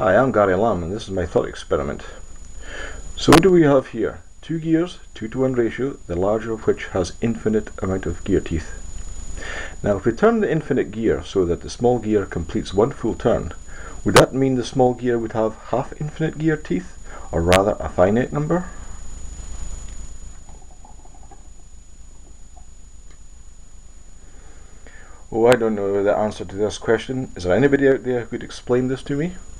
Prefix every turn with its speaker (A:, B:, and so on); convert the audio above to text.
A: Hi, I'm Gary Lamb and this is my thought experiment. So what do we have here? Two gears, 2-to-1 ratio, the larger of which has infinite amount of gear teeth. Now if we turn the infinite gear so that the small gear completes one full turn, would that mean the small gear would have half infinite gear teeth, or rather a finite number? Oh, I don't know the answer to this question. Is there anybody out there who could explain this to me?